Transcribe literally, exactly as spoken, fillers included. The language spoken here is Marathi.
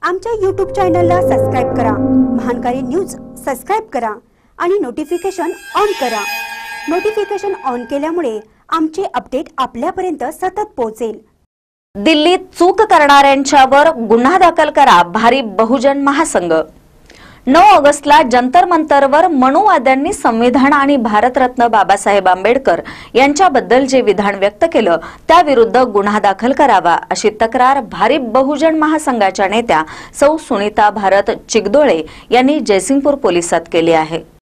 आमच्या यूट्यूब चॅनलला सबस्क्राइब करा, महानकारी न्यूज सबस्क्राइब करा आणि नोटिफिकेशन ऑन करा। नोटिफिकेशन ऑन केल्यामुळे आमचे अपडेट आपल्यापर्यंत सतत पोहोचेल। दिल्लीत चूक करणाऱ्यांच्यावर गुन्हा दाखल करा, भारी बहुजन महासंघ। नऊ ऑगस्टला जंतर मंतरवर मनुवाद्यांनी संविधान आणि भारतरत्न बाबासाहेब आंबेडकर यांच्याबद्दल जे विधान व्यक्त केलं त्याविरुद्ध गुन्हा दाखल करावा अशी तक्रार भारी बहुजन महासंघाच्या नेत्या सौ सुनीता भारत चिगदोळे यांनी जयसिंगपूर पोलिसात केली आहे।